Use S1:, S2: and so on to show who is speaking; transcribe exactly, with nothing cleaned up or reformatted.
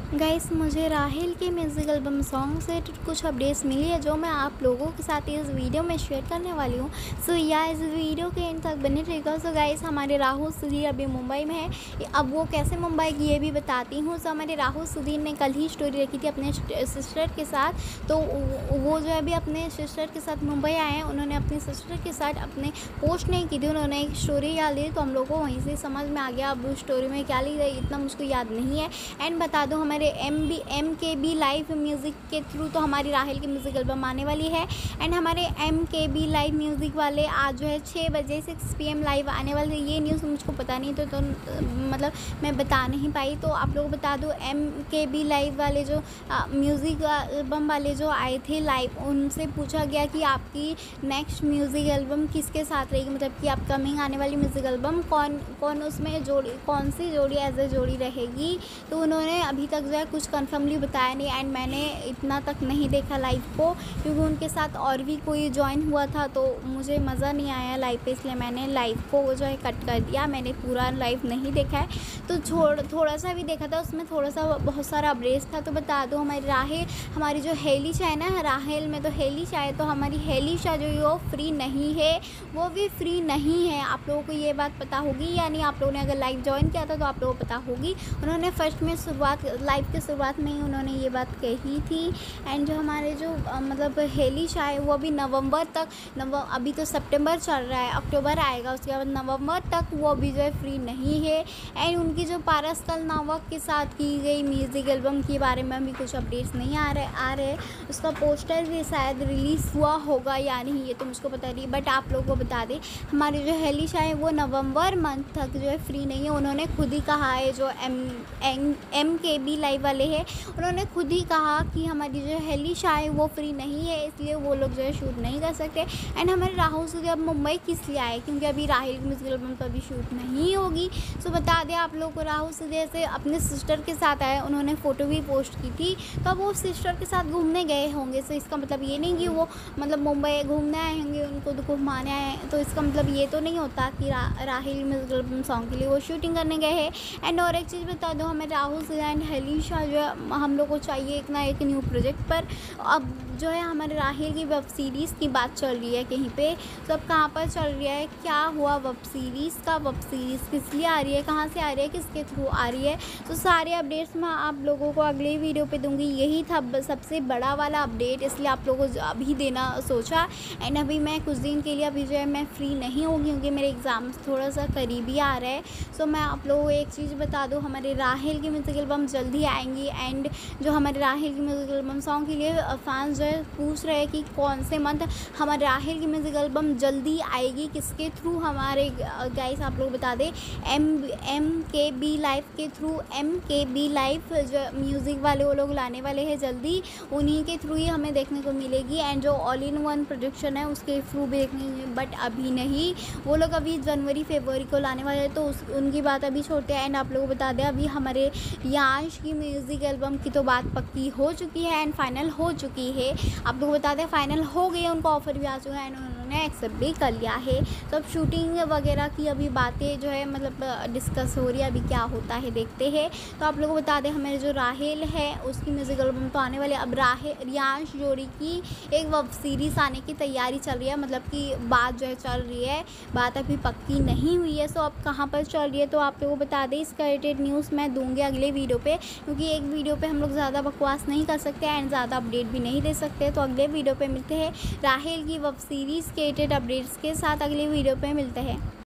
S1: Guys, मुझे राहेल के म्यूज़िक एल्बम सॉन्ग से कुछ अपडेट्स मिली है जो मैं आप लोगों के साथ इस वीडियो में शेयर करने वाली हूँ। सो या इस वीडियो के एंड तक बने रहिएगा। सो गाइस, हमारे राहुल सुधीर अभी मुंबई में है। अब वो कैसे मुंबई की ये भी बताती हूँ। सो हमारे राहुल सुधीर ने कल ही स्टोरी रखी थी अपने सिस्टर के साथ, तो वो जो है अभी अपने सिस्टर के साथ मुंबई आए हैं। उन्होंने अपनी सिस्टर के साथ अपने पोस्ट नहीं की थी, उन्होंने एक स्टोरी डाल दी, तो हम लोग को वहीं से समझ में आ गया। अब उस स्टोरी में क्या लिखा है इतना मुझको याद नहीं है। एंड बता दो, हमारे M B M K B live music के थ्रू तो हमारी राहेल की म्यूज़िक एल्बम आने वाली है। एंड हमारे M K B live music वाले आज जो है छः बजे सिक्स पी एम लाइव आने वाले। ये न्यूज़ मुझको पता नहीं तो, तो मतलब मैं बता नहीं पाई, तो आप लोग बता दो। एम के बी लाइव वाले जो म्यूज़िक एल्बम वाले जो आए थे लाइव, उनसे पूछा गया कि आपकी नेक्स्ट म्यूज़िक एल्बम किसके साथ रहेगी, मतलब कि अपकमिंग आने वाली म्यूज़िक एल्बम कौन कौन उसमें जोड़ी, कौन सी जोड़ी एज ए जोड़ी रहेगी। तो उन्होंने अभी तक जो है कुछ कन्फर्मली बताया नहीं। एंड मैंने इतना तक नहीं देखा लाइव को, क्योंकि उनके साथ और भी कोई ज्वाइन हुआ था, तो मुझे मज़ा नहीं आया लाइव पे, इसलिए मैंने लाइव को जो है कट कर दिया। मैंने पूरा लाइव नहीं देखा है, तो छोड़ थोड़ा सा भी देखा था, उसमें थोड़ा सा बहुत सारा अपडेट्स था। तो बता दो, हमारी राहेल, हमारी जो हेली शाह है ना, राहेल में तो हेली शाह है, तो हमारी हेली शाह जो है वो फ्री नहीं है, वो भी फ्री नहीं है। आप लोगों को ये बात पता होगी, यानी आप लोगों ने अगर लाइव ज्वाइन किया था तो आप लोगों को पता होगी। उन्होंने फर्स्ट में शुरुआत लाइव के शुरुआत में ही उन्होंने ये बात कही थी। एंड जो हमारे जो आ, मतलब हेली शाह है वो अभी नवंबर तक, नव अभी तो सितंबर चल रहा है, अक्टूबर आएगा, उसके बाद नवंबर तक वो अभी जो है फ्री नहीं है। एंड उनकी जो पारस कलनावक के साथ की गई म्यूज़िक एल्बम के बारे में अभी कुछ अपडेट्स नहीं आ रहे आ रहे उसका पोस्टर भी शायद रिलीज़ हुआ होगा या नहीं, ये तो मुझको पता नहीं। बट आप लोगों को बता दें, हमारी जो हेली शाह है वो नवंबर मंथ तक जो है फ्री नहीं है। उन्होंने खुद ही कहा है, जो M M M K B live वाले हैं, उन्होंने खुद ही कहा कि हमारी जो हेली शाह है वो फ्री नहीं है, इसलिए वो लोग जो है शूट नहीं कर सकते। एंड हमारे राहुल सुधीर अब मुंबई किस लिए आए, क्योंकि अभी राहेल की म्यूज़िक एल्बम तो अभी शूट नहीं होगी। सो बता दें आप लोग को, राहुल सुधीर से अपने सिस्टर के साथ आए, उन्होंने फ़ोटो भी पोस्ट की थी, तो अब वो सिस्टर के साथ घूमने गए होंगे। सो इसका मतलब ये नहीं कि वो मतलब मुंबई घूमने आए होंगे, उनको तो घुमाने आए, तो इसका मतलब ये तो नहीं होता कि रा, राहेल म्यूज़िक एल्बम सॉन्ग के लिए वो शूटिंग करने गए हैं। एंड और एक चीज़ बता दो, हमें राहुल सुधीर एंड हेली शाह जो है हम लोग को चाहिए एक ना एक न्यू प्रोजेक्ट पर। अब जो है हमारे राहेल की वेब सीरीज़ की बात चल रही है कहीं पे, तो अब कहाँ पर चल रही है, क्या हुआ वेब सीरीज़ का, वेब सीरीज़ किस लिए आ रही है, कहाँ से आ रही है, किसके थ्रू आ रही है, तो सारे अपडेट्स मैं आप लोगों को अगले वीडियो पे दूंगी। यही था सबसे बड़ा वाला अपडेट, इसलिए आप लोगों को अभी देना सोचा। एंड अभी मैं कुछ दिन के लिए अभी जो है मैं फ्री नहीं होगी, क्योंकि मेरे एग्ज़ाम्स थोड़ा सा करीबी आ रहा है। सो मैं आप लोगों को एक चीज़ बता दूँ, हमारे राहेल की म्यूज़िक एल्बम जल्दी आएंगी। एंड जो हमारे राहेल की म्यूज़िक एल्बम सॉन्ग के लिए फैंस जो है पूछ रहे हैं कि कौन से मंथ हमारे राहेल की म्यूज़िक एल्बम जल्दी आएगी, किसके थ्रू, हमारे गाइस आप लोग बता दें, M M K B live के through. M K B live जो म्यूज़िक वाले वो लोग लाने वाले हैं जल्दी, उन्हीं के थ्रू ही हमें देखने को मिलेगी। एंड जो ऑल इन वन प्रोडक्शन है उसके थ्रू भी देखने, बट अभी नहीं, वो लोग अभी जनवरी फरवरी को लाने वाले हैं, तो उस उनकी बात अभी छोड़ते हैं। एंड आप लोग बता दें, अभी हमारे यांश की म्यूज़िक एल्बम की तो बात पक्की हो चुकी है एंड फाइनल हो चुकी है। आप लोग बता दें फाइनल हो गई है, उनको ऑफर भी आ चुका है एंड उन्होंने एक्सेप्ट भी कर लिया है। तो अब शूटिंग वगैरह की अभी बातें जो है मतलब डिस्कस हो रही है, अभी क्या होता है देखते हैं। तो आप लोगों को बता दें, हमारे जो राहेल है उसकी म्यूज़िक एल्बम तो आने वाली है। अब राहेल रियांश जोड़ी की एक वेब सीरीज़ आने की तैयारी चल रही है, मतलब कि बात जो है चल रही है, बात अभी पक्की नहीं हुई है। सो अब कहाँ पर चल रही है, तो आप लोगों को बता दें, इसका रिलेटेड न्यूज़ मैं दूँगी अगले वीडियो पे, क्योंकि एक वीडियो पे हम लोग ज़्यादा बकवास नहीं कर सकते एंड ज़्यादा अपडेट भी नहीं दे सकते। तो अगले वीडियो पे मिलते हैं राहेल की वेब सीरीज़ के रिलेटेड अपडेट्स के साथ, अगले वीडियो पे मिलते हैं।